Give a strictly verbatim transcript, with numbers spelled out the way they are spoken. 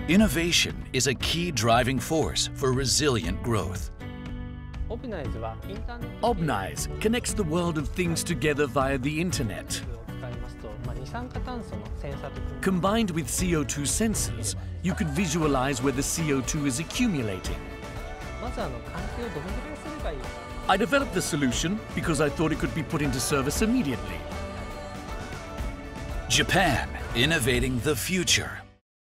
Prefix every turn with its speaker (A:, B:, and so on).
A: Innovation is a key driving force for resilient growth.
B: Obnize connects the world of things together via the internet. Combined with C O two sensors, you could visualize where the C O two is accumulating. I developed the solution because I thought it could be put into service immediately.
A: Japan, innovating the future.